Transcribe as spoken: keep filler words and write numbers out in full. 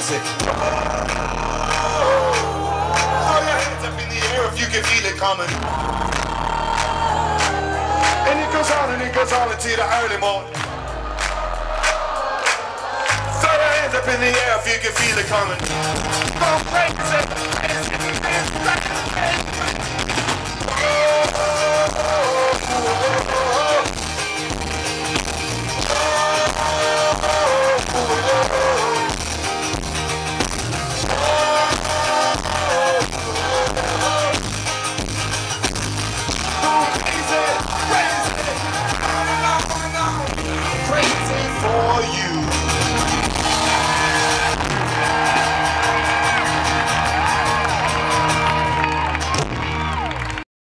say, throw your hands up in the air if you can feel it coming. And it goes on and it goes on until the early morning. Throw your hands up in the air if you can feel it coming. Go crazy.